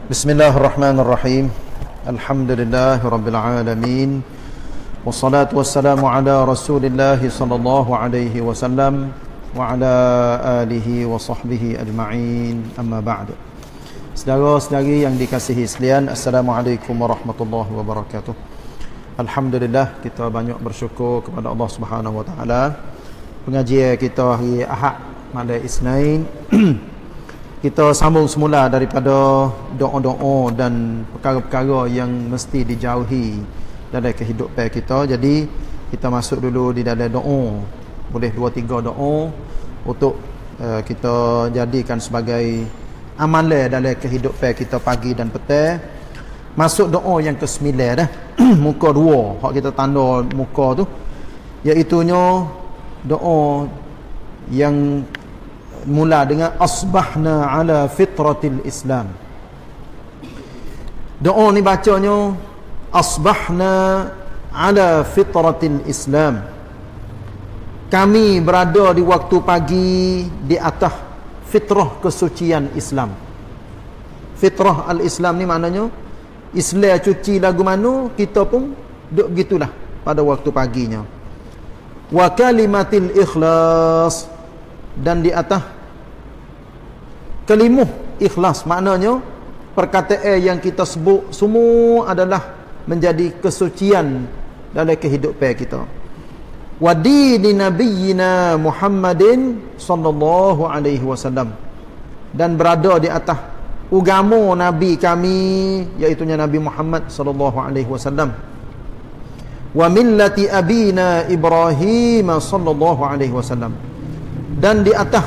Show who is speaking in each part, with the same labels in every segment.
Speaker 1: Bismillahirrahmanirrahim. Alhamdulillahirabbil alamin. Wassalatu wassalamu ala Rasulillah sallallahu alaihi wasallam wa ala alihi wa sahbihi ajma'in. Amma ba'du. Saudara-saudari yang dikasihi sekalian, assalamualaikum warahmatullahi wabarakatuh. Alhamdulillah, kita banyak bersyukur kepada Allah Subhanahu wa taala. Pengajian kita hari Ahad malam Isnin kita sambung semula daripada doa-doa dan perkara-perkara yang mesti dijauhi dalam kehidupan kita. Jadi kita masuk dulu di dalam doa. Boleh 2-3 doa untuk kita jadikan sebagai amalan dalam kehidupan kita pagi dan petang. Masuk doa yang ke-9 dah. Muka 2 hak kita tanda muka tu, iaitunya doa yang mula dengan asbahna ala fitratil Islam. Doa ni bacanya asbahna ala fitratil Islam. Kami berada di waktu pagi di atas fitrah kesucian Islam. Fitrah al-Islam ni maknanya Islam cuci lagu mana, kita pun duk begitulah pada waktu paginya. Wa kalimatil ikhlas, dan di atas kalimah ikhlas, maknanya perkataan yang kita sebut semua adalah menjadi kesucian dalam kehidupan kita. Wa dini nabiyyina Muhammadin sallallahu alaihi wasallam, dan berada di atas agama nabi kami, iaitu Nabi Muhammad sallallahu alaihi wasallam. Wa millati abina Ibrahim sallallahu alaihi wasallam, dan di atas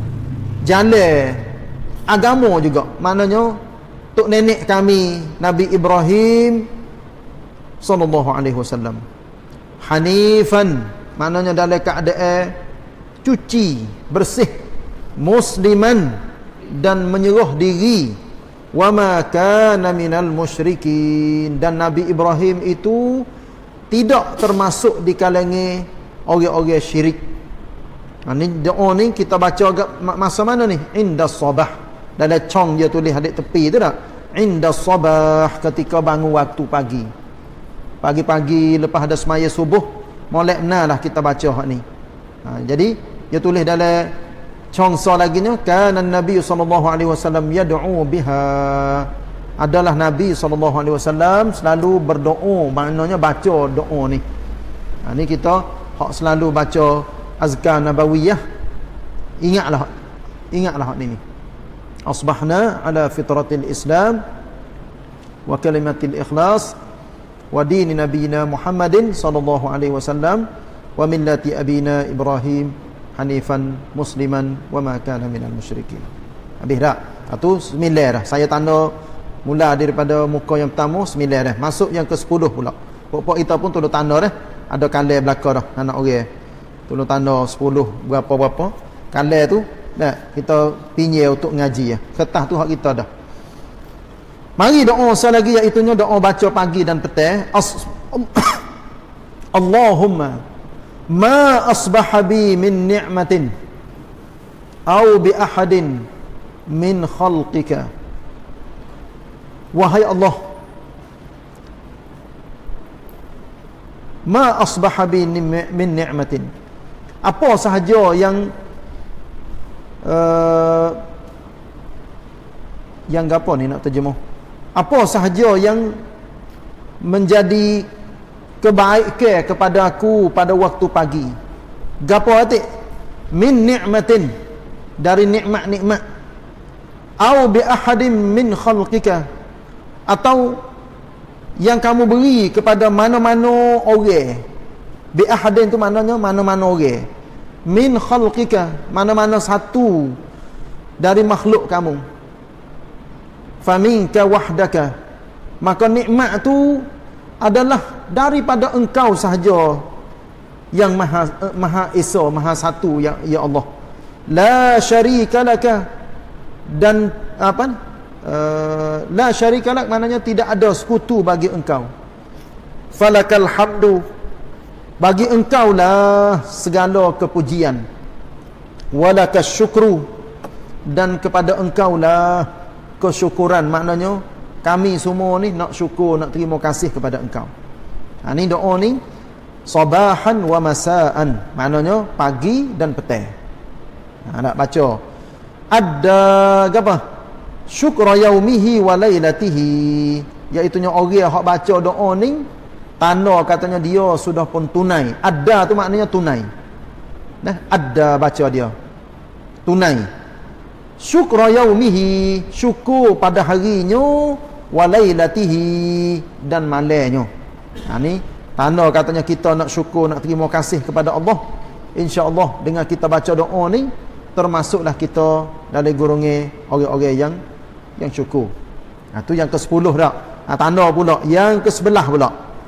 Speaker 1: jalan agama juga, maknanya tok nenek kami Nabi Ibrahim sallallahu alaihi wasallam. Hanifan, maknanya dalam keadaan cuci, bersih, musliman, dan menyerah diri. Wa ma kana minal musyrikin, dan Nabi Ibrahim itu tidak termasuk di kalangan orang-orang syirik. Ini doa ni kita baca agak masa mana ni? Indas sabah. Dalam cong dia tulis adik tepi tu tak? Indas sabah, ketika bangun waktu pagi. Pagi-pagi lepas ada semaya subuh, molek benar kita baca hak ni. Jadi dia tulis dalam cong lagi nya, kana Nabi sallallahu alaihi wasallam yad'u biha. Adalah Nabi sallallahu alaihi wasallam selalu berdoa, maknanya baca doa ni. Ni kita hak selalu baca azkar nabawiyah. Ingatlah hak ni. Asbahna ala fitratil Islam wa kalimatil ikhlas wa dini nabiyina Muhammadin sallallahu alaihi wasallam wa millati abina Ibrahim hanifan musliman wa ma kana minal musyrikin. Habis dah. Itu 9 dah. Saya tanda mula daripada muka yang pertama 9 dah. Masuk yang ke-10 pula. Pokok kita pun tolong tanda dah. Ada kalah belakang dah anak orang. Tolong tanda 10 berapa-berapa. Kalah tu dah kita pinjau untuk ngaji ya. Kertas tu hak kita dah. Mari doa sekali lagi, iaitu doa baca pagi dan petang. Allahumma ma asbaha bi min ni'matin au bi ahadin min khalqika. Wahai Allah, ma asbaha bi min ni'matin, apa sahaja yang apa ni nak terjemah, apa sahaja yang menjadi kebaikan kepada aku pada waktu pagi. Gapo atik? Min ni'matin, dari nikmat-nikmat. Au bi ahadin min khalqika, atau yang kamu beri kepada mana-mana orang. Bi ahadin tu maknanya mana-mana orang. Min khalqika, mana-mana satu dari makhluk kamu. Faminka wahdaka, maka nikmat tu adalah daripada engkau sahaja yang maha esa, maha satu, ya Allah. La syarika laka, dan la syarika lak maknanya tidak ada sekutu bagi engkau. Falakal hamdu, bagi engkau lah segala kepujian. Walakas syukru, dan kepada engkau lah kesyukuran, maknanya kami semua ni nak syukur, nak terima kasih kepada engkau. Ni doa ni sabahan wa masaan, maknanya pagi dan petang. Nak baca ada apa? Syukra yaumihi wa lailatihi, iaitu orang hak baca doa ni tanda katanya dia sudah pun tunai. Ada tu maknanya tunai. Ada baca dia tunai. Syukra yaumihi, syukur pada harinya, wa lailatihi, dan malamnya. Ni tanda katanya kita nak syukur, nak terima kasih kepada Allah. InsyaAllah dengan kita baca doa ni, termasuklah kita dari golongan orang-orang yang syukur. Tu yang ke-10 dah. Tanda pula yang ke-11 pula.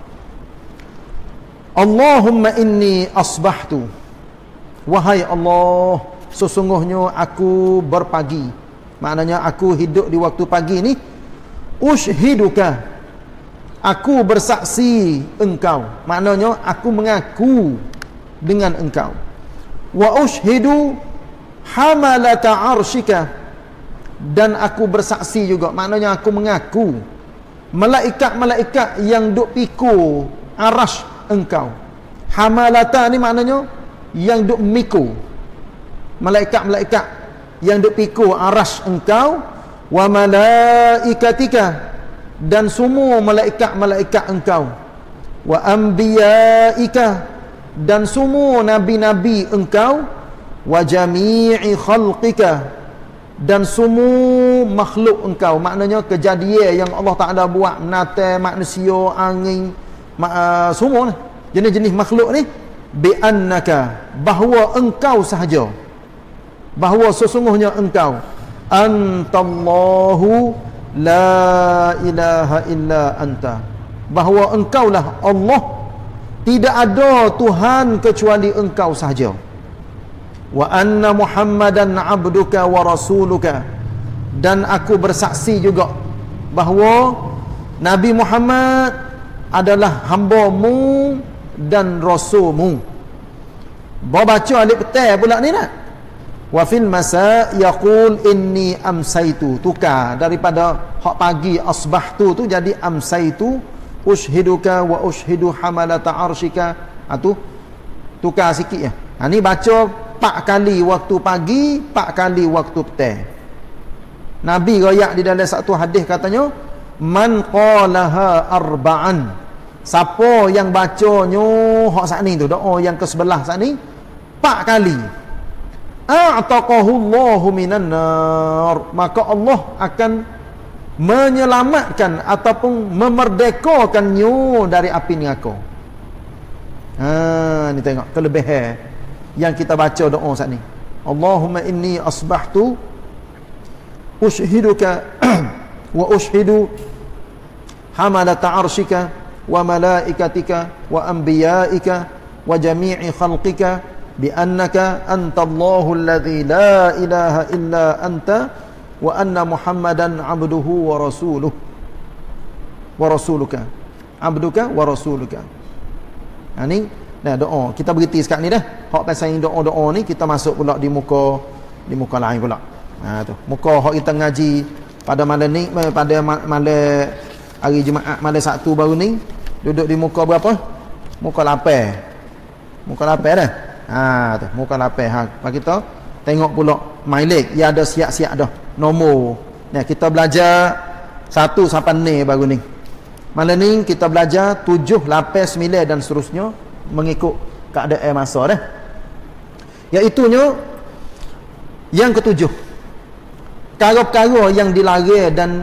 Speaker 1: Allahumma inni asbahtu, wahai Allah, sesungguhnya aku berpagi, maknanya aku hidup di waktu pagi ni. Ushhiduka, aku bersaksi engkau, maknanya aku mengaku dengan engkau. Wa ushhidu hamalata arshika, dan aku bersaksi juga, maknanya aku mengaku malaikat-malaikat yang duk pikul arash engkau. Hamalata ni maknanya yang duk mikul, malaikat-malaikat yang duk pikul arash engkau. Wa malaikatika, dan semua malaikat-malaikat engkau. Wa anbiyaika, dan semua nabi-nabi engkau. Wa jami'i khalqika, dan semua makhluk engkau, maknanya kejadian yang Allah Ta'ala buat, menata manusia, angin, semua ni, jenis-jenis makhluk ni. Bi annaka, bahawa engkau sahaja, bahawa sesungguhnya engkau, antallahu la ilaha illa anta, bahawa engkaulah Allah, tidak ada Tuhan kecuali engkau sahaja. Wa anna Muhammadan abduka wa rasuluka, dan aku bersaksi juga bahawa Nabi Muhammad adalah hamba-Mu dan rasul-Mu. Baca alif petang pula ni nak. Wa fil masa yaqul inni amsaitu, tukar daripada hak pagi asbahtu tu jadi amsaitu. Ushhiduka wa ushhidu hamalata arshika, tu tukar sikit ya. Ni baca 4 kali waktu pagi, 4 kali waktu petang. Nabi royak di dalam satu hadis katanya, man qalaha arba'an, siapa yang bacanya hak saat ni tu, doa yang ke-11 saat ni 4 kali, a'taqahullahu minan nar, maka Allah akan menyelamatkan ataupun memerdekakannya dari api neraka. Ni tengok kelebihan yang kita baca doa saat ni. Allahumma inni asbahtu ushhiduka wa ushhidu hamalata arshika wa malaikatika wa anbiyaika wa jami'i khalqika bi annaka antallahu alladhi la ilaha illa anta wa anna Muhammadan abduhu wa rasuluhu wa rasuluka, abduka wa rasuluka. Ni doa kita berhenti sekarang ni dah. Hak pasal doa-doa ni kita masuk pula di muka lain pula. Tu muka hak kita ngaji pada malam ni, pada malam hari Jumaat, malam Sabtu baru ni, duduk di muka berapa? Muka 8. Muka 8 dah. Tu muka 8. Kita tengok pula mileage, ya ada siap-siap dah nombor. Kita belajar 1 sampai 6 baru ni. Malam ni kita belajar 7, 8, 9 dan seterusnya, mengikut keadaan masa dah. Iaitunya yang ke-7, perkara-perkara yang dilarang dan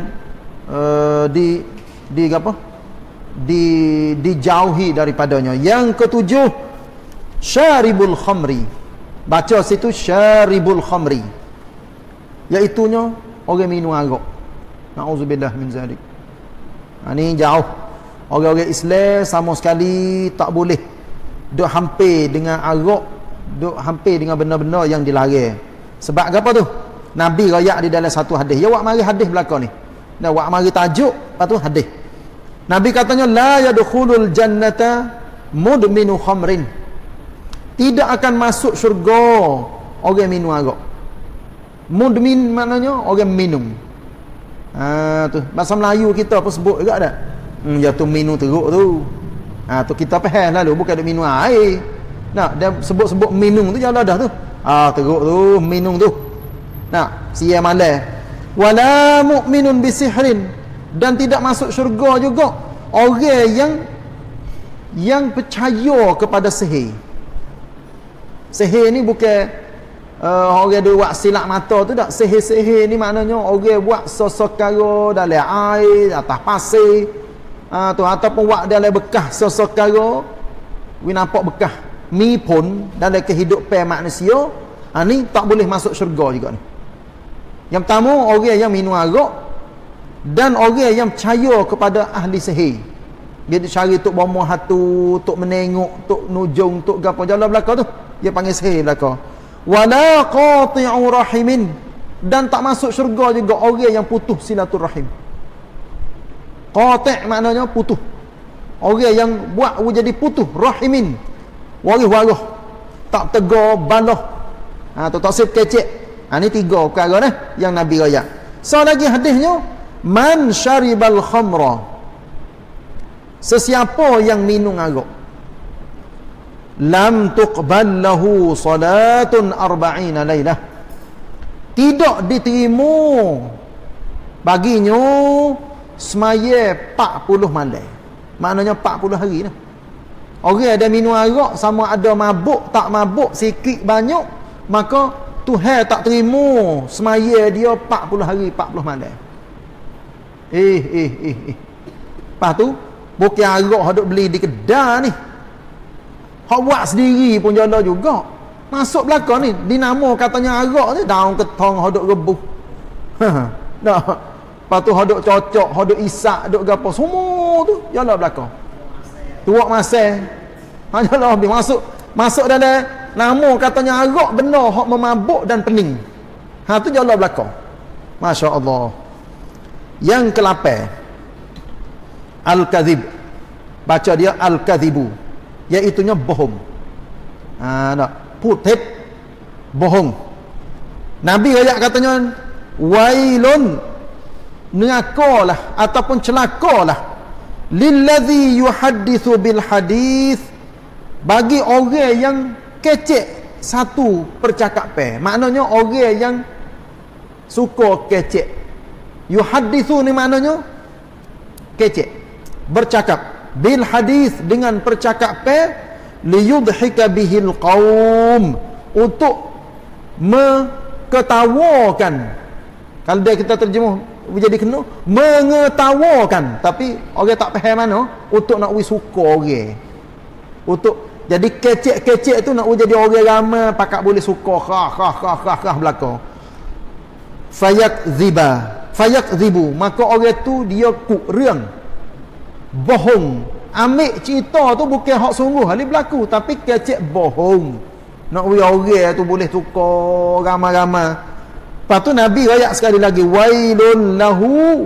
Speaker 1: dijauhi daripadanya. Yang ke-7, syaribul khamri. Baca situ syaribul khamri, iaitunya orang minum arak. Nauzubillah min zalik. Ni jauh. Orang-orang Islam sama sekali tak boleh duk hampir dengan arak, duk hampir dengan benda-benda yang dilarang. Sebab apa tu? Nabi royak di dalam satu hadis. Ya, wak mari hadis belakang ni. Dan wak mari tajuk, lepas tu hadis. Nabi katanya la yadkhulul jannata mudminu khamrin. Tidak akan masuk syurga orang minum arak. Mudmin maknanya orang minum. Tu bahasa Melayu kita pun sebut juga dah. Ya tu minum teruk tu. Tu kita faham lalu bukan ada minum air. Nah, dia sebut-sebut minum tu jangan dah tu. Teruk tu, minum tu. Nah, sia malas. Wala mu'minun bisihrin, dan tidak masuk syurga juga orang yang percaya kepada sihir. Sihir ni bukan orang dia buat silap mata tu tak. Sihir-sihir ni maknanya orang buat sesekara dalam air, atas pasir, tu ataupun buat dalam bekas sesekara, we nampak bekas mi pun dalam kehidupan manusia. Ni tak boleh masuk syurga juga ni. Yang pertama, orang yang minum arak dan orang yang percaya kepada ahli sihir. Dia cari tok bomoh hatu, tok menengok, tok nujung, tok gapo jalan belaka tu. Dia panggil sihir belaka. Wala qati'u rahimin, dan tak masuk syurga juga orang yang putus silaturahim. Qati' maknanya putus. Orang yang buat jadi putus rahimin. Waris-waris. Tak tegar balah. Tu tak sip kecek. Ni 3 perkara dah yang Nabi raya. So lagi hadisnya, man syaribal khamra, sesiapa yang minum arak, lam tuqbal lahu salatun 40 lailah, tidak diterima baginya semaya 40 malam. Maknanya 40 hari dah. Orang ada minum arak, sama ada mabuk tak mabuk, sikit banyak, maka Tuhan tak terima semaya dia 40 hari 40 malam. Lepas tu bukan arak hok duk beli di kedai ni, hok buat sendiri pun jala juga. Masuk belakang ni dinamo katanya arak ni, daun ketong hok duk rebuh. Dah. Lepas tu hok duk cocok, hok duk isak, duk gapo semua tu jala belakang. Tuak masal. Jala habis masuk dalam nama katanya arak benar hak memabuk dan pening. Tu jala belakang. Masya-Allah. Yang ke-8, al-kadzib. Baca dia al-kadzibu, iaitu nya bohong. Putih bohong. Nabi ayat katanya wailun, nerakalah ataupun celakalah lillazi yuhadditsu bil hadis, bagi orang yang kecek satu percakapan. Maknanya orang yang suka kecek. Yuhadditsu ni maknanya kecek, bercakap, bil hadis dengan percakapan, liyudhika bihil qaum, untuk mengetawakan. Kalau dia kita terjemah jadi kena mengetawakan, tapi orang tak faham mana, untuk nak suka orang. Untuk jadi kecek-kecek tu nak jadi orang ramai pakak boleh suka khah belakang. Fayakzibu, maka orang tu dia kurang bohong. Ambil cerita tu bukan hak sungguh hal berlaku, tapi kecek bohong. Nak orang tu boleh suka ramai-ramai. Lepas tu Nabi ayat sekali lagi, wailun lahu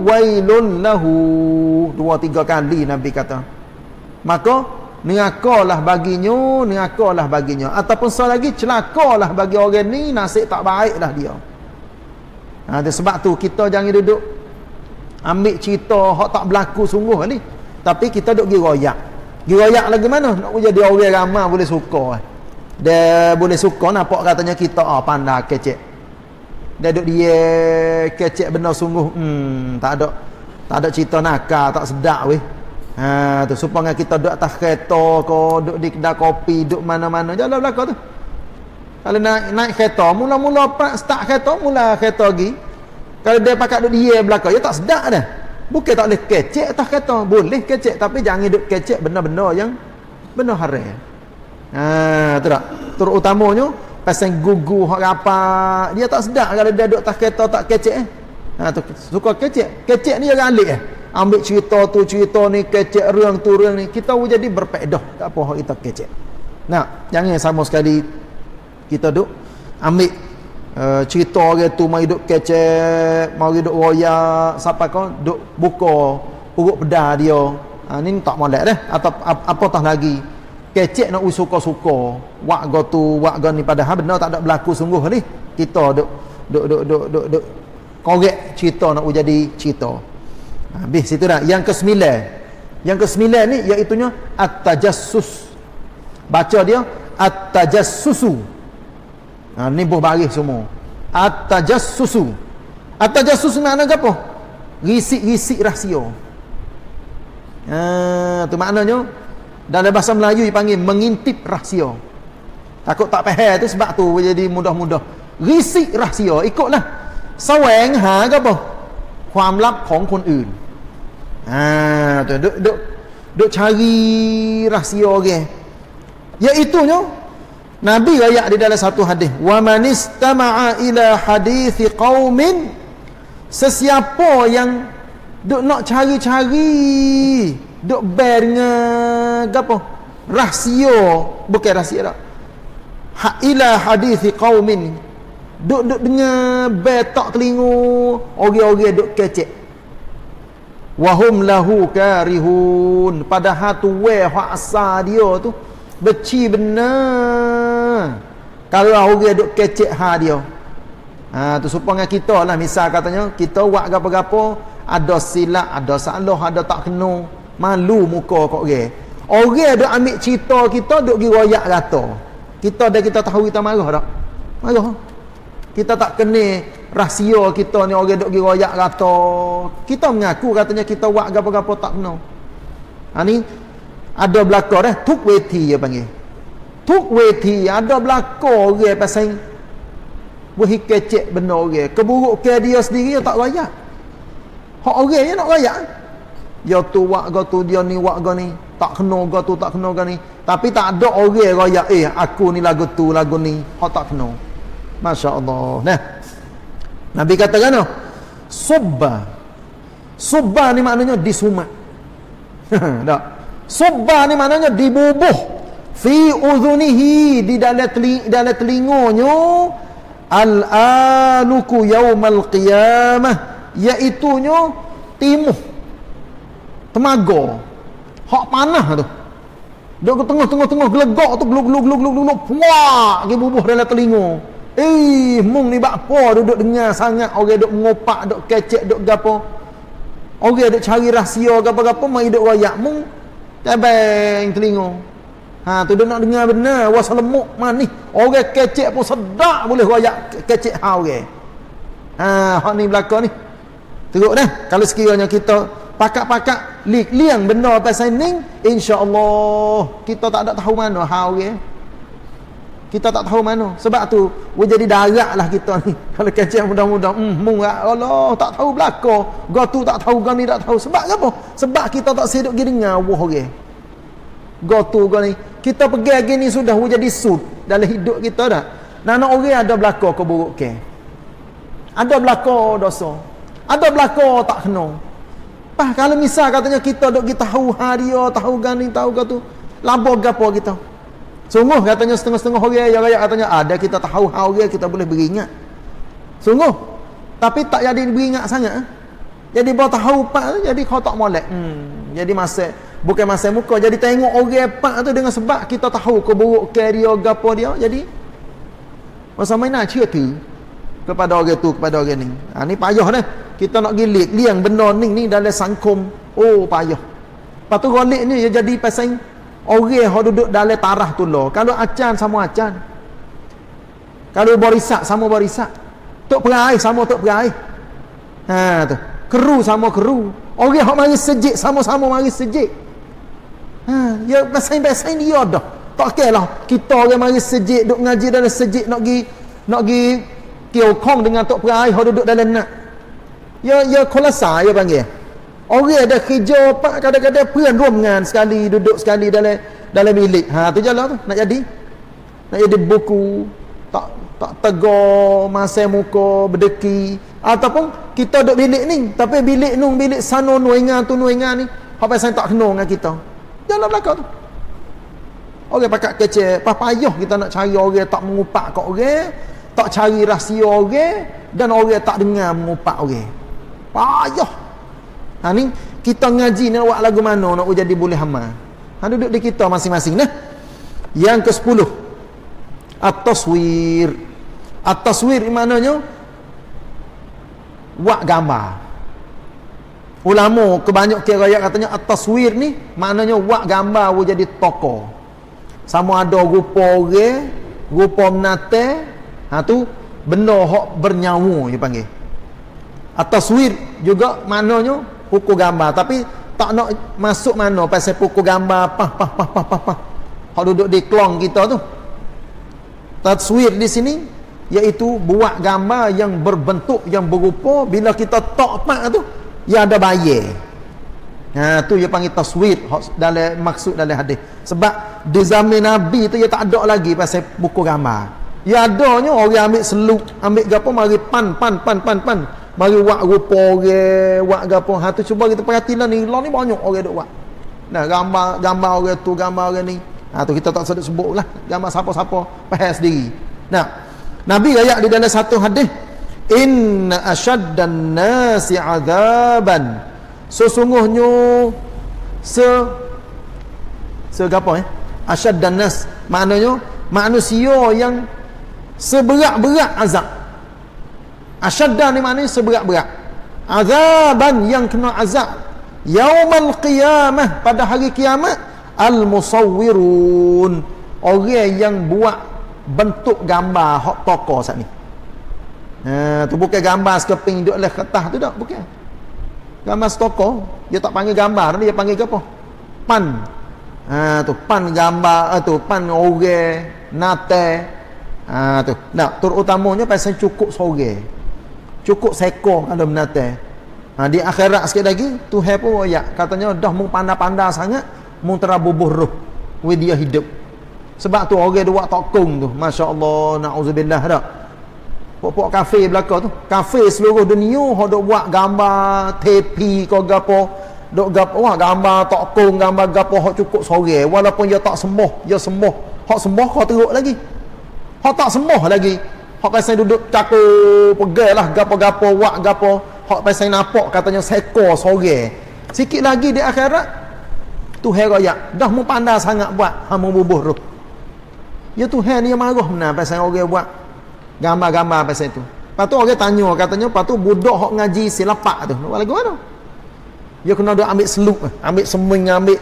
Speaker 1: 2-3 kali Nabi kata. Maka nerakalah baginya, ataupun sekali lagi celakalah bagi orang ni, nasib tak baiklah dia. Sebab tu kita jangan duduk ambil cerita hak tak berlaku sungguh ni, tapi kita duk giroyak lagi mana nak jadi orang ramai boleh suka. Dia boleh suka nampak katanya kita pandai kecek. Dia duk dia kecek benar sungguh, tak ada cerita nakal, tak sedap weh. Tu supaya kita duduk atas kereta ke, duduk di kedai kopi, duduk mana-mana jalan belakang tu. Kalau naik kereta, mula-mula start kereta, mula kereta lagi. Kalau dia pakai duduk dia belakang, dia tak sedap dah. Bukan tak boleh kecek atas kereta, boleh kecek, tapi jangan duduk kecek benda-benda yang benar haram. Tu tak. Terutamanya pasal gugu hak rapat, dia tak sedap kalau dia duduk atas kereta tak kecek. Tu suka kecek ni jangan alik ambil cerita tu cerita ni, kecekរឿងtuរឿងni, kita jadi berpedah tak apa hak kita kecek. Jangan sama sekali kita duk ambil cerita orang tu mari duk kecek, mari duk royak, siapa kau duk buka urut pedah dia. Ni tak molek dah. Atau apatah lagi kecek nak suka-suka wak go ni, padahal benar tak ada berlaku sungguh ni. Kita duk korek cerita nak jadi cerita. Habis situ dah. Yang ke-9 ni iaitunya at-tajassus. Baca dia at-tajassusu. Ni buah baris semua. At-tajassusu. At-tajassus makna apa? Risik-risik rahsia. Tu maknanya dalam bahasa Melayu dipanggil mengintip rahsia. Takut tak faham tu sebab tu jadi mudah-mudah. Risik rahsia, ikutlah. แสวงหาก็บอกความลับของคนอื่นtu duk cari rahsia orang. Iaitunya Nabi ayat di dalam satu hadis, wa manistama'a ila hadithi qaumin, sesiapa yang duk nak cari-cari duk bear dengan apa rahsia, bukan rahsia dak, ila hadithi qaumin, duk dengar bear tak telinga orang-orang duk kecek, wahum lahu karihun, padahal tu hak asal dia tu beci benar. Kalau orang duk kecek ha dia, tu supaya kita lah, misal katanya kita buat gapo-gapo ada silap, ada salah, ada tak kena, malu muka kat orang duk ambil cerita kita duk gi royak kata kita, dah kita tahu kita marah tak? Marah. Kita tak kena rahsia kita ni, orang duk gi royak kata kita, mengaku katanya kita buat gapo-gapo tak kena. Ni ada belaka dah, tuk weti dia panggil. Tuk weti ada belaka orang pasal buhi kecek benar orang. Keburukan dia sendiri dia tak royak. Hak orang je nak royak. Ya tu wak go tu, dia ni wak go ni, tak kena go tu, tak kena go ni. Tapi tak ada orang royak aku ni lagu tu, lagu ni hak tak kena. Masya-Allah. Nah. Nabi kata kan, subba. Subba ni maknanya disumat. Tak. Subba ni maknanya dibubuh fi udhunihi, di dalam telinganya, al-aluku yaumal qiyamah, iaitunya timuh temaga hak panah tu, duk ke tengah-tengah gelegak tu, glug puak ke bubuh dalam telinga. Mung ni bakpo duduk dengar sangat orang duk mengopak, duk kecek, duk gapo, orang duk cari rahsia gapo-gapo, mai duk royak mung tabeng telinga. Tu dia nak dengar benar, wasa lemuk manis, orang kecek pun sedap boleh royak kecek hal orang. Hak ni belakang ni teruk dah. Kalau sekiranya kita pakak-pakak liang benda pasal ni, insya-Allah kita tak ada tahu mana hal orang. Kita tak tahu mana. Sebab tu we jadi darat lah kita ni. Kalau kecek mudah-mudah mung Allah tak tahu belaka, gua tu tak tahu, gua ni tak tahu. Sebab apa? Sebab kita tak seduk gi dengar wah orang. Gua tu gua ni kita pergi gini sudah we jadi sud dalam hidup kita dah. Nana orang ada belaka keburukan, ada belaka dosa, ada belaka tak kena. Kalau misal katanya kita duk kita tahu dia, tahu gani, tahu gatu, labo gapo kita. Sungguh katanya setengah-setengah orang yang raya katanya ada kita tahu hal dia, kita boleh beringat. Sungguh. Tapi tak jadi beringat sangat. Jadi bawa tahu pak, jadi kau tak molek. Jadi masa bukan masa muka, jadi tengok orang pak tu dengan sebab kita tahu keburukan dia, gapo dia, jadi masa main nak cerita kepada orang tu, kepada orang ni. Ni payah dah. Kita nak gilik liang benda ni dalam sangkum. Payah. Lepas tu golik ni dia jadi pasal orang yang duduk dalam tarah tu lah. Kalau acan sama acan, kalau barisak sama barisak, tok perai sama tok perai, tu keru sama keru, orang yang mari sejik sama-sama mari sejik. Ya pasal dia dah tak kira lah kita orang mari sejik duk ngaji dalam sejik nak gi kiokong dengan tok perai yang duduk dalam nak. Ya kolasa ya panggil. Orang ada kerja pak kadang-kadang puan rombongan sekali, duduk sekali dalam bilik. Tu jalan tu nak jadi buku tak tegar masa muka berdeki, ataupun kita duduk bilik ni tapi bilik sana nuingan tu nuingan ni apa saya tak kena dengan kita. Jalan belakang tu. Orang pakak kecil, payah kita nak cari orang tak mengupak kat orang, tak cari rahsia orang, dan orang tak dengar mengupak orang. Payah. Ni kita ngaji nak buat lagu mana nak jadi boleh hama. Duduk di kita masing-masing nah. Yang ke-10, at-taswir. At-taswir maknanya buat gambar. Ulama kebanyakan riwayat katanya at-taswir ni maknanya buat gambar jadi tokoh. Sama ada rupa orang, rupa menate, tu benda hak bernyawa dia panggil. At-taswir juga maknanya pukul gambar, tapi tak nak masuk mana pasal pukul gambar pah. Hak duduk di klong kita tu. Taswir di sini iaitu buat gambar yang berbentuk, yang berupa bila kita tok pak tu ya ada bayar. Tu dia panggil taswir dalam maksud dalam hadis. Sebab di zaman Nabi tu dia tak ada lagi pasal buku gambar. Ya adanya orang ambil seluk, ambil gapo mari pan. Mari buat rupa orang, buat gapo. Tu cuba kita perhatilah ni banyak orang duk buat. Nah, gambar orang tu, gambar orang ni. Tu kita tak sebut lah gambar siapa-siapa, faham sendiri. Nah, Nabi ayat di dalam satu hadis, inna asyaddan nasi azaban, sesungguhnya gapo asyaddan nas maknanya manusia yang seberat-berat azab. Asyaddan ni maknanya seberat-berat, azaban yang kena azab yaumal qiyamah, pada hari kiamat, al-musawwirun, orang yang buat bentuk gambar hak tokoh saat ni. Tu bukan gambar sekeping duduk oleh kertas tu tak, bukan. Gambar stoko, dia tak panggil gambar, dia panggil apa? Pan. Tu pan gambar, tu pan orang, nate. Tu. Nah, terutamanya pasal cukup sore. Cukup sekor ada menate. Di akhirat sikit lagi, Tuhan pun ayat katanya dah mung pandai-pandai sangat, mung terabubuh roh we dia hidup. Sebab tu orang dua tokong tu, masya-Allah, naudzubillah dah. Pok-pok kafe belaka tu, kafe seluruh dunia hok dok buat gambar tepi ke gapo, dok gapo wah gambar tokong, gambar gapo hok cukup sore, walaupun dia tak sembah, dia sembah. Hok sembah kau teruk lagi. Hok tak sembah lagi. Hok pasal duduk cakap pegailah gapo-gapo, buat gapo, hok pasal nampak katanya sekor sore. Sikit lagi di akhirat Tuhan raya dah mu pandai sangat buat hang bubuh roh. Ya Tuhan ni yang marah benar pasal orang buat gambar-gambar pasal itu. Lepas tu orang tanya katanya, lepas tu budak hok ngaji silapak tu nak buat lagu mana? Dia kena duk ambil seluk, ambil seming, ambil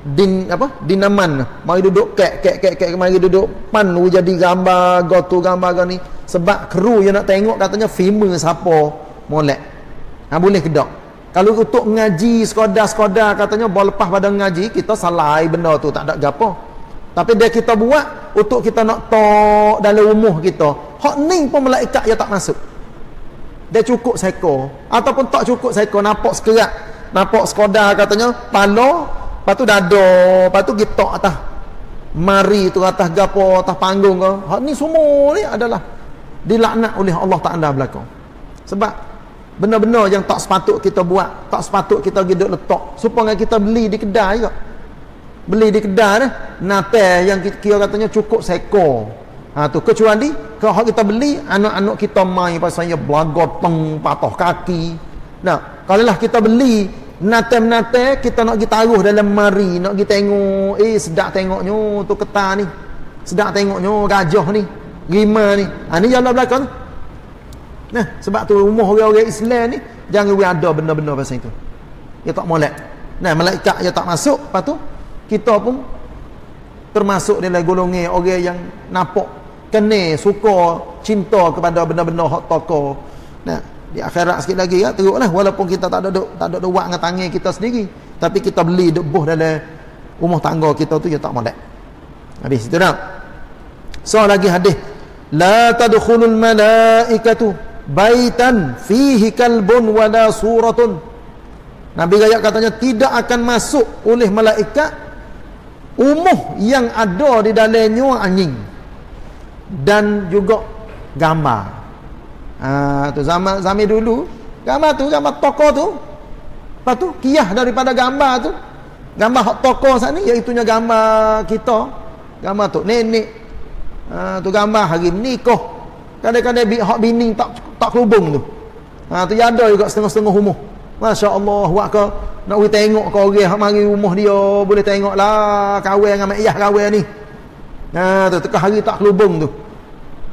Speaker 1: dinaman, mari duduk kek mari duduk pan jadi gambar gotu gambar ni, sebab kru yang nak tengok katanya filem siapa molek. Boleh ke tak? Kalau untuk mengaji sekadar katanya boleh lepas pada mengaji kita salah benda tu tak ada gapo. Tapi dia kita buat untuk kita nak tok dalam rumah kita. Hak ni pun malaikat dia tak masuk. Dia cukup sekor ataupun tak cukup sekor, nampak sekerat, nampak sekadar katanya pala, lepas tu dada, lepas tu kita atas mari tu atas gapo, atas panggung ke. Hak ni semua ni adalah dilaknat oleh Allah Taala belaka. Sebab benda-benda yang tak sepatut kita buat, tak sepatut kita duduk letak, supaya kita beli di kedai juga. Beli di kedai dah nate yang kira katanya cukup sekor. Tu kecuali kalau kita beli anak-anak kita main pasal dia belagar teng patah kaki. Nah, kalau lah kita beli nate kita nak kita taruh dalam mari, nak kita tengok, sedap tengoknya tu ketan ni. Sedap tengoknya gajah ni, rima ni. Ni jalan belakang. Nah, sebab tu rumah orang-orang Islam ni jangan ada benda-benda pasal itu. Dia tak molek. Nah, malaikat dia tak masuk, lepas tu kita pun termasuk dalam golongan orang yang nampak kena suka cinta kepada benda-benda hak toko. Nah, di akhirat sikit lagi ya teruklah, walaupun kita tak ada buat dengan tangan kita sendiri, tapi kita beli debuh dalam rumah tangga kita tu dia tak molek. Hadis itu dah. So lagi hadis, la tadkhulul malaikatu baitan fihi kalbun wala suratun. Nabi gaya katanya tidak akan masuk oleh malaikat rumah yang ada di dalamnya anjing dan juga gambar. Tu zaman dulu gambar tu, gambar tokoh tu, lepas tu kiyah daripada gambar tu, gambar hak tokoh saat ni iaitu gambar kita, gambar tu nenek, tu gambar hari menikah, kadang-kadang hak bini tak kelubung tu, tu ya ada juga setengah-setengah rumah. Masya Allah, buat ke nak pergi tengok ke orang hak mari rumah dia, boleh tengok lah kahwin dengan mak ayah kahwin ni. Tu tengah hari tak kelubung tu.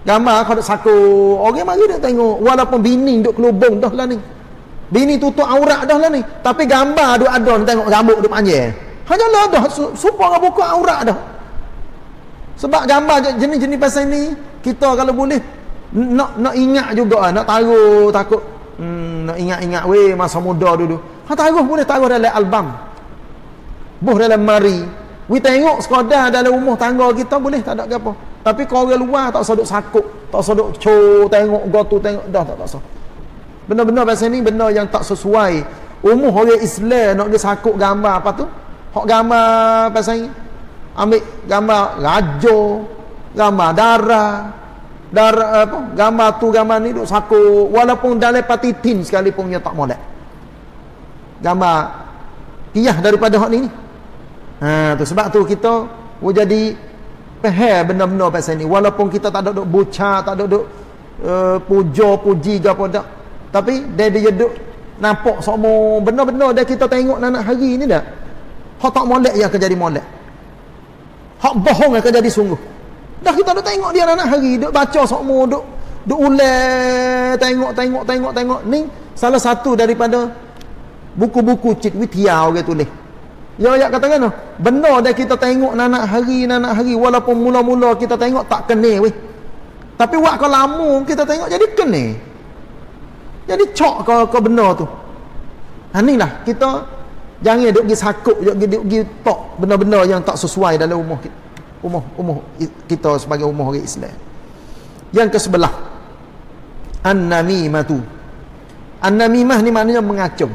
Speaker 1: Gambar kau duk saku. Orang mari nak tengok. Walaupun bini duk kelubung dah lah ni. Bini tutup aurat dah lah ni. Tapi gambar duk ada tengok rambut duk panjang. Hanya lah dah. Supaya buka aurat dah. Sebab gambar jenis-jenis pasal ni, kita kalau boleh nak ingat juga, nak taruh takut nak ingat-ingat masa muda dulu. Taruh boleh taruh dalam album. Buh dalam mari. Tengok sekadar dalam rumah tangga kita boleh, tak ada apa. Tapi kalau orang luar tak usah duk sakut, tak usah duk tengok gotu tengok dah tak usah. Benda-benda pasal ni benda yang tak sesuai. Umur orang Islam nak dia sakut gambar apa tu? Hak gambar pasal ni ambil gambar raja, gambar darah apa, gambar tu gambar ni duk sakut, walaupun dalam patitin sekalipun dia tak molek. Gambar piyah daripada hak ni. Tu sebab tu kita jadi faham benda-benda pasal ni, walaupun kita tak ada duk buca, tak ada duk puja puji ke apa dak, tapi dia duk nampak semua benda-benda dah kita tengok nak hari ni dah. Hak tak molek yang akan jadi molek. Hak bohong akan jadi sungguh. Dah kita duk tengok dia nak hari, duk baca semua, duk ulang, tengok. Ni salah satu daripada buku-buku Cik Witya orang tulis. Ya kata kan, benda dah kita tengok nak hari, walaupun mula-mula kita tengok tak kena weh. Tapi waktu lama kita tengok jadi kena. Jadi cok ke benda tu. Inilah kita jangan duk pergi sakut, duk pergi tok benda-benda yang tak sesuai dalam umur kita sebagai umur orang Islam. Yang ke-11, an-namimatu. An-namimah ni maknanya mengacung.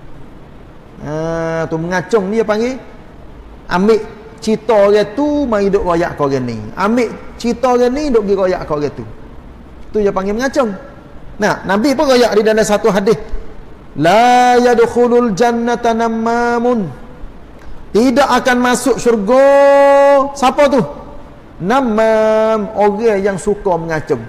Speaker 1: Tu mengacung ni dia panggil ambil cerita orang tu mari duk royak kau orang ni. Ambil cerita orang ni duk pergi royak kau orang tu. Tu dia panggil mengacung. Nah, Nabi pun royak di dalam satu hadis. La yadkhulul jannata namamun. Tidak akan masuk syurga siapa tu? Namam, orang yang suka mengacung.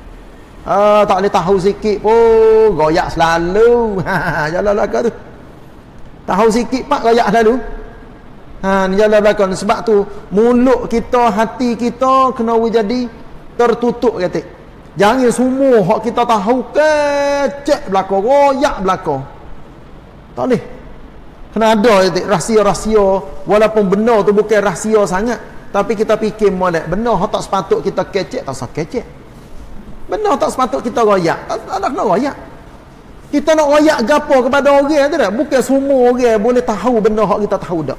Speaker 1: Tak boleh tahu sikit pun royak selalu. Jalan belakang tu. Tahu sikit pak royak selalu. Ni jalan belakang. Sebab tu mulut kita, hati kita kena jadi tertutup kata. Jangan semua hak kita tahu kecek belakang, royak belakang. Tak boleh. Kena ada rahsia-rahsia, walaupun benda tu bukan rahsia sangat, tapi kita fikir molek. Benda hak tak sepatut kita kecek, tak usah kecek. Benda tak sepatut kita royak, tak ada kena royak. Kita nak royak gapo kepada orang tu dah. Bukan semua orang boleh tahu benda hak kita tahu dak.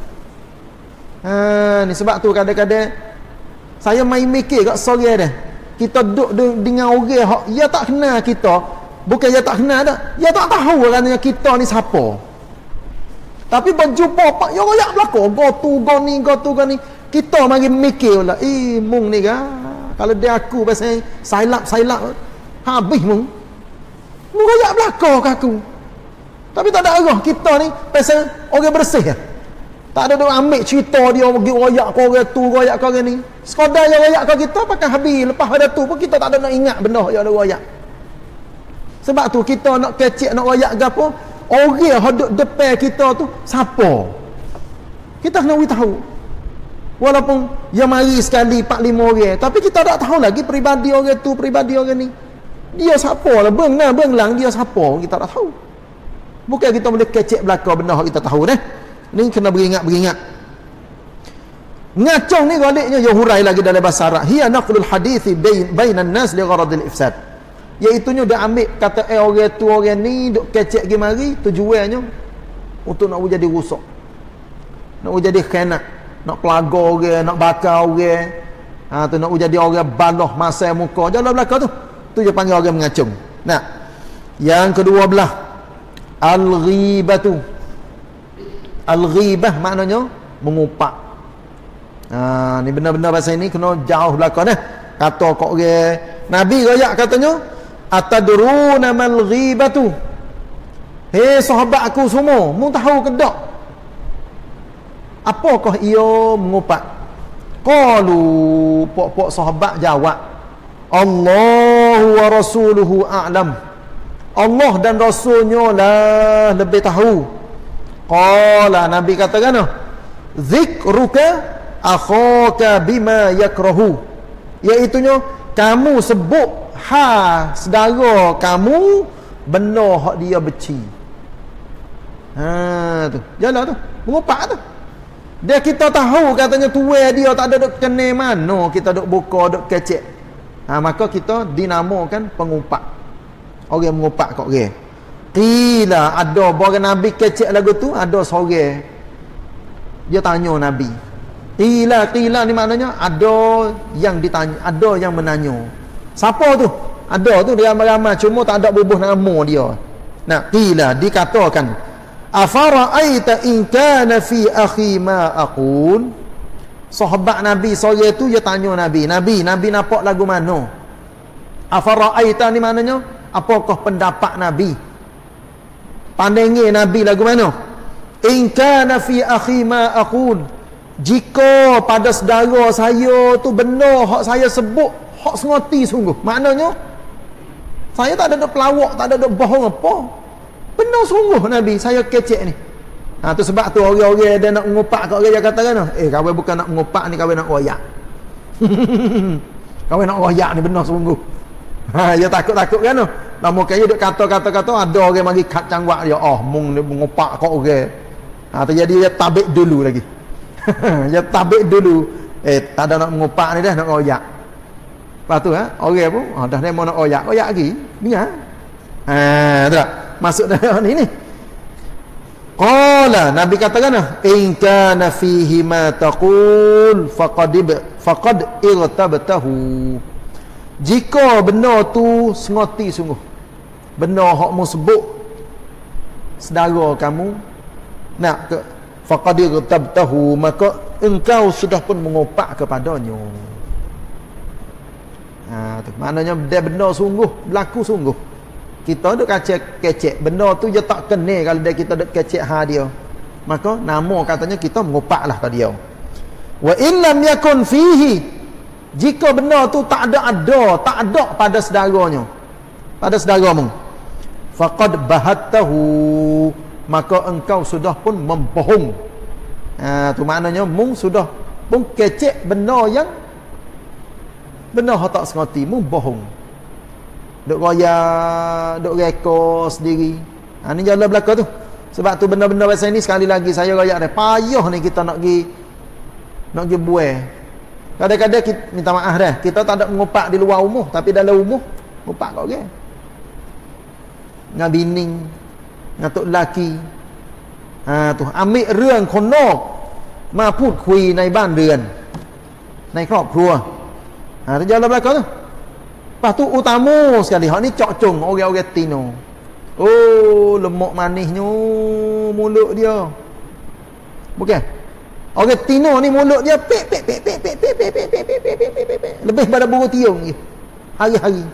Speaker 1: Ni sebab tu kadang-kadang saya main mikir kat sore dah. Kita duduk dengan orang hak dia tak kenal kita, bukan dia tak kenal dah, dia tak tahu katanya kita ni siapa. Tapi berjumpa pak yo royak belakang, go tu ni, kita mari mikirlah, mung ni kalau dia aku pasal silap habis mung royak belakang ke aku. Tapi tak ada arah kita ni pasal orang bersih ya. Tak ada duk ambil cerita dia pergi royak ke orang tu, royak ke orang ni. Sekadar yang royak ke kita pakai habis, lepas ada tu pun kita tak ada nak ingat benda yang ada royak. Sebab tu kita nak kecek, nak royak ke apa, orang yang duduk depan kita tu siapa? Kita kena tahu. Walaupun yang mari sekali 4-5 orang, tapi kita tak tahu lagi peribadi orang tu, peribadi orang ni. Dia siapa lah, benglang dia siapa, kita tak tahu. Bukan kita boleh kecek belakang benda yang kita tahu dah. Ni kena beringat. Ngacung ni galiknya dia hurai lagi dalam bahasa Arab. Hiya naqlul hadithi bainan nas li gharadil ifsad. Iaitunya dia ambil kata orang tu orang ni duk kecek gi mari, tujuannya untuk nak jadi rusak. Nak jadi khianat, nak pelaga orang, nak bakar orang. Tu nak jadi orang baloh masa muka jalan belakang tu. Tu dia panggil orang mengacung. Nah, yang kedua belah al-ghibatu. Al-ghibah maknanya mengupak. Ni benda-benda bahasa ini kena jauh belakang dah. Kata kok orang Nabi royak katanya, atadruna mal ghibatu. Hei sahabat aku semua, mu tahu ke tak apakah ia mengupak? Qalu, pok-pok sahabat jawab, Allahu wa rasuluhu a'lam. Allah dan rasulnya lah lebih tahu. Qala, Nabi katakan, zikruka akhaka bima yakrahu, iaitunya kamu sebut saudara kamu benar hak dia beci. Tu. Jalan tu. Mengupak tu. Dia kita tahu katanya tuai dia tak ada duk kenal mana kita duk buka, duk kecek. Maka kita dinamakan pengupak. Orang mengupak kat orang. Qila ada orang Nabi kecek lagu tu, ada seorang dia tanya Nabi. Qila ni maknanya ada yang ditanya, ada yang menanya. Siapa tu? Ada tu dia ramai-ramai cuma tak ada bubuh nama dia. Nah, qila dikatakan, afara'aita in kana fi akhi ma aqul. Sahabat Nabi sore tu dia tanya Nabi nampak lagu mana? Afara'aita ni maknanya apakah pendapat Nabi? Pandangnya Nabi lagu mana? In kana fi akhi ma aqul. Jika pada saudara saya tu benar hak saya sebut, hak sengoti sungguh. Maknanya saya tak ada pelawak, tak ada bohong apa. Benar sungguh Nabi saya kecek ni. Tu sebab tu orang-orang dia nak mengupak kat orang dia kata kan, kawan bukan nak mengupak ni, kawan nak royak. Kawan nak royak ni benar sungguh. Dia takut-takut kan tu. Lama kaya duk kata ada orang mari kat cangwak dia, mung dia mengupak kat orang. Terjadi dia tabik dulu lagi. Dia tabik dulu. Tak ada nak mengupak ni dah, nak royak. Lepas tu orang pun dah dia mau nak royak lagi. Biar. Tu tak? Masuk dalam ni. Qala Nabi katakan, in kana fihi ma taqul faqad irtabtahu. Jika benar tu sengoti sungguh, benar hak mu sebut saudara kamu nak ke faqad irtabtahu, maka engkau sudah pun mengopak kepadanya. Tu maknanya dia benar sungguh, berlaku sungguh. Kita duk kecek benda tu je tak kenal kalau dia kita duk kecek dia, maka nama katanya kita mengupaklah ke dia. Wa illam yakun fihi, jika benda tu tak ada pada saudaranya, pada saudaramu, faqad bahattahu, maka engkau sudah pun membohong. Tu maknanya mung sudah pun kecek benda yang benar tak sengoti, mung bohong. Duk royak, duk rekod sendiri. Ni jalan belaka tu. Sebab tu benda-benda macam ni sekali lagi saya royak dah. Payah ni kita nak pergi buai. Kadang-kadang kita minta maaf dah. Kita tak ada mengupak di luar umur, tapi dalam umur ngupak kat orang. Dengan bini, dengan tok lelaki. Tu ambil เรื่องคนนอกมาพูดคุยในบ้านเรือนในครอบครัว. Tu jalan belaka tu. Lepas tu utama sekali hak ni cok-cong orang-orang Tino. Lemak manisnya mulut dia. Bukan. Orang Tino ni mulut dia pek. Lebih pada burung tiung je. Hari-hari.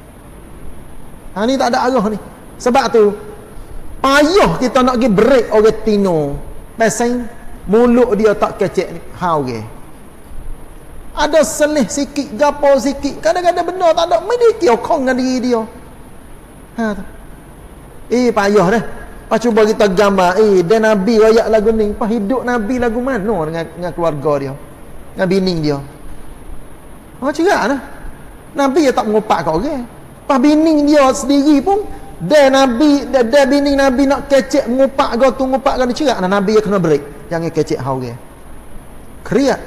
Speaker 1: Ni tak ada arah ni. Sebab tu payah kita nak pergi break orang Tino. Pasal mulut dia tak kecek ni. Orang. Ada selih sikit, gapo sikit. Kadang-kadang benar tak ada. Mereka kiokong dengan diri dia. Payah dah. Lepas cuba kita gambar. Dia Nabi rakyat lagu ni. Lepas hidup Nabi lagu mana dengan keluarga dia. Dengan bini dia. Cerak lah. Nabi dia tak mengupak kat orang. Lepas bini dia sendiri pun. Dia bini Nabi nak kecek mengupak kau tu, mengupak kau ni. Cerak lah. Nabi dia kena break. Jangan kecek orang. Kriat.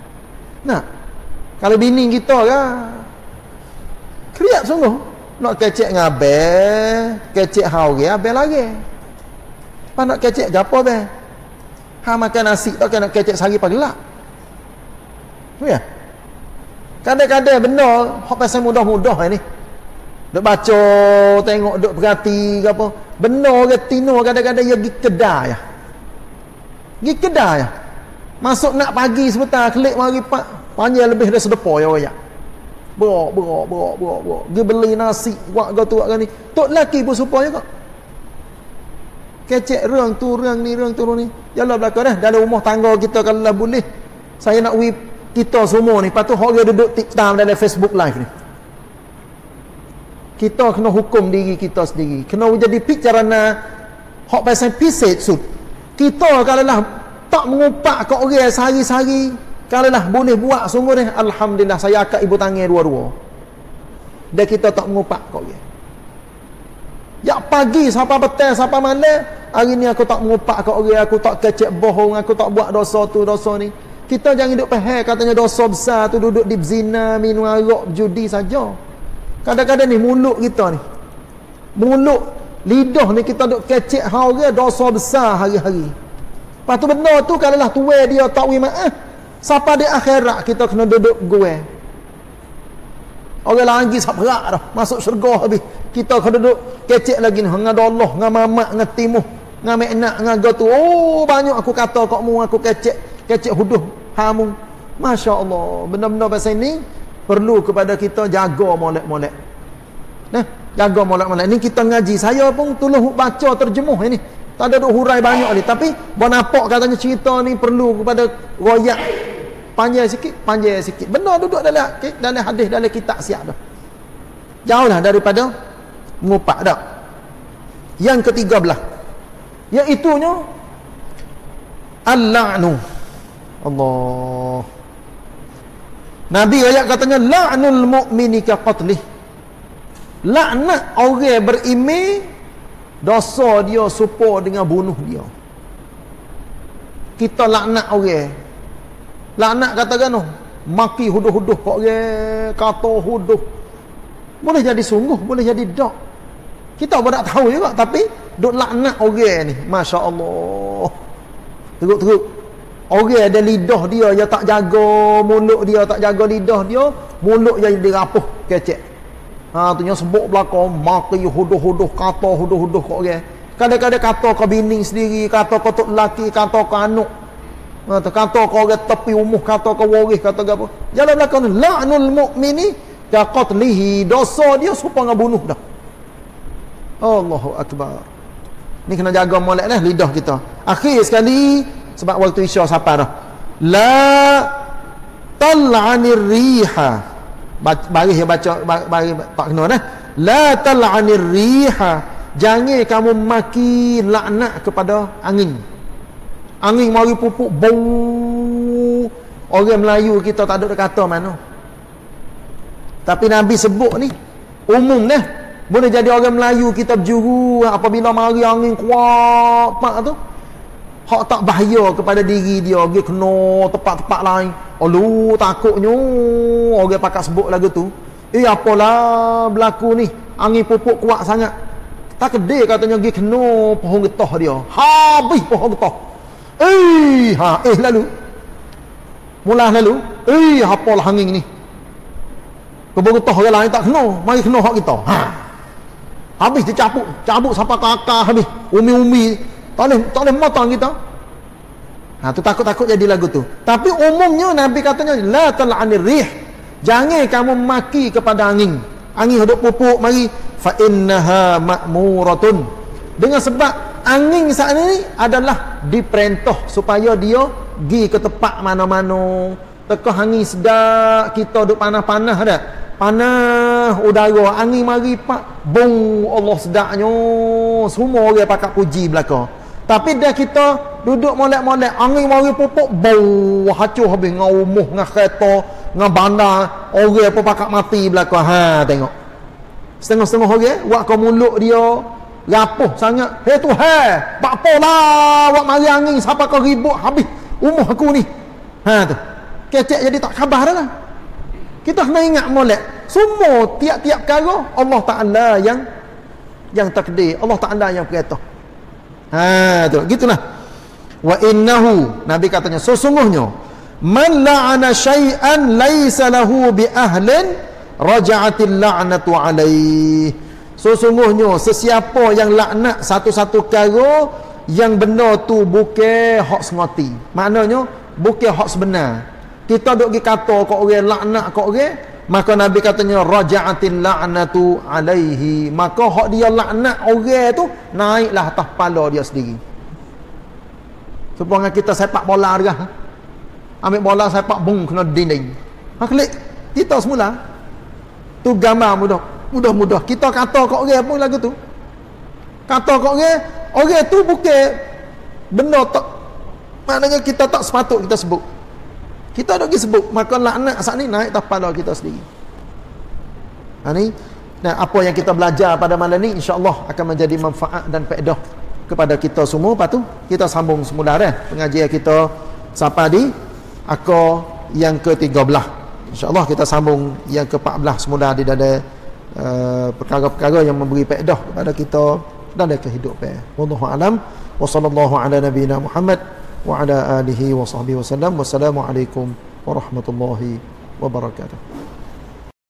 Speaker 1: Kalau bini kita kan kriat sungguh. Nak kecek dengan abang, kecek hauri, abang lagi. Lepas nak kecek gapo abang? Makan nasi tak kena kecek sehari pagi gelap. Ya. Kadang-kadang benar hak pasal mudah-mudah ni. Duk baca, tengok, duk perhati ke apa. Benar ke Tino kadang-kadang dia pergi kedai ya. Pergi kedai ya. Masuk nak pagi sebentar, klik mari pak. Panjang lebih dah sedepa ya royak. Berak. Dia beli nasi, buat tu ni. Tok lelaki pun supaya kok. Kecek rang tu ni. Jalan belakang dah. Dalam rumah tangga kita kalau lah boleh. Saya nak kita semua ni. Lepas tu orang duduk tiktam dalam Facebook live ni. Kita kena hukum diri kita sendiri. Kena jadi picarana hak pasal pisat sud. Kita kalau lah tak mengupak kat orang sehari-sehari, kalau lah boleh buat sungguh ni, alhamdulillah saya akak ibu tangan dua-dua. Dan kita tak mengupak kat orang. Ya pagi sampai petang sampai malam, hari ni aku tak mengupak kat orang, aku tak kecek bohong, aku tak buat dosa tu dosa ni. Kita jangan duduk faham katanya dosa besar tu duduk di zina, minum arak, judi saja. Kadang-kadang ni mulut kita ni. Mulut lidah ni kita duk kecek orang dosa besar hari-hari. Lepas tu benda tu kalau lah tuai dia tak wi maaf, siapa di akhirat kita kena duduk gue. Orang lagi saprak dah masuk syurga habis. Kita kena duduk kecek lagi ni dengan Allah, dengan mamak, dengan timuh, dengan meknak, dengan gatu. Oh banyak aku kata kat mu, aku kecek huduh hamu. Masya-Allah, benda-benda pasal ni perlu kepada kita jaga molek-molek. Nah, jaga molek-molek ni kita ngaji. Saya pun tolong baca terjemuh ini. Tak ada duk hurai banyak ni, tapi bon nampak katanya cerita ni perlu kepada royak panjang sikit. Benda duduk dalam hadis, dalam kitab siap dah. Jauhlah daripada mengupak dah. Yang ketiga belah, iaitunya al-la'nu. Allah. Nabi ayat katanya la'nul mu'mini ka qatlih. Laknat orang beriman, dosa dia serupa dengan bunuh dia. Kita laknat orang. Laknat katakan maki huduh-huduh kat orang, kata huduh. Boleh jadi sungguh, boleh jadi dak. Kita pun tak tahu juga, tapi duk laknat orang ni, masya-Allah. Teruk-teruk. Orang ada lidah dia yang tak jaga, mulut dia tak jaga lidah dia, mulut yang dirapuh kecek. Tu yang sebut belakang maki huduh-huduh, kata huduh-huduh kat orang. Kadang-kadang kata ke bini sendiri, kata ke tok lelaki, kata ke anak. Kata ke orang tepi umuh, kata ke waris, kata ke apa. Jalan belakang ni la'nul mu'mini ka qatlihi, dosa dia serupa dengan bunuh dah. Allahu akbar. Ni kena jaga molek lah lidah kita. Akhir sekali sebab waktu isya sampai dah. La tal'anir riha. Baris dia baca baris tak kena dah. La tal'anir riha. Jangan kamu maki laknat kepada angin. Angin mari pupuk bau. Orang Melayu kita tak ada kata mana. Tapi Nabi sebut ni umum dah. Boleh jadi orang Melayu kita berjuru apabila mari angin kuat pak tu. Hak tak bahaya kepada diri dia, dia kena tempat-tempat lain. Alu takutnya orang pakat sebut lagu tu. Apalah berlaku ni, angin pupuk kuat sangat. Tak kedai katanya dia kena pohon getah dia. Habis pohon getah. Lalu. Mula lalu, apalah angin ni. Pohon getah orang lain tak kena, mari kena hak kita. Habis dia cabut sampai ke akar habis. Umi-umi tak boleh motong kita. Tu takut-takut jadi lagu tu. Tapi umumnya Nabi katanya la tal'anir rih. Jangan kamu maki kepada angin. Angin hidup pupuk mari fa innaha ma'muratun. Dengan sebab angin saat ini adalah diperintah supaya dia pergi ke tempat mana-mana. Teka angin sedap, kita duk panas-panas dah. Panas udara, angin mari pak bung, Allah sedapnya. Semua orang pakat puji belaka. Tapi dah kita duduk molek-molek, angin mari pupuk bau hancur habis dengan umuh, dengan kereta, dengan bandar, orang pun pakat mati belaka. Tengok. Setengah-setengah orang buat ke mulut dia rapuh sangat. Hei Tuhan, pak apalah buat mari angin sampai kau ribut habis umuh aku ni. Tu. Kecek jadi tak khabar dah lah. Kita kena ingat molek. Semua tiap-tiap perkara Allah Ta'ala yang takdir. Allah Ta'ala yang perintah. Tu. Gitulah. Wa innahu, Nabi katanya, sesungguhnya man la'ana syai'an laisa lahu bi ahlin raja'atil la'natu alaih. Sesungguhnya sesiapa yang laknat satu-satu perkara yang benda tu bukan hak sengoti. Maknanya bukan hak sebenar. Kita duk pergi kata kat orang, laknat kat orang, maka Nabi katanya raja'atil la'natu alaihi. Maka hak dia laknat orang tu naiklah atas kepala dia sendiri. Supaya kita sepak bola dia. Ambil bola sepak bung kena dinding. Klik kita semula. Tu gambar mudah-mudah. Kita kata kat orang pun lagu tu. Kata kat orang tu bukan benda tak, maknanya kita tak sepatut kita sebut. Kita ada pergi sebut, maka laknat saat ni naik atas kepala kita sendiri. Ni dan apa yang kita belajar pada malam ni insya-Allah akan menjadi manfaat dan faedah kepada kita semua. Lepas tu kita sambung semula dah pengajian kita sampai di akar yang ke-13. Insya-Allah kita sambung yang ke-14 semula di dalam perkara-perkara yang memberi faedah kepada kita dalam kehidupan. Wallahu alam wa sallallahu ala nabiyyina Muhammad wa ala alihi wa sahbihi wasallam. Wassalamualaikum warahmatullahi wabarakatuh.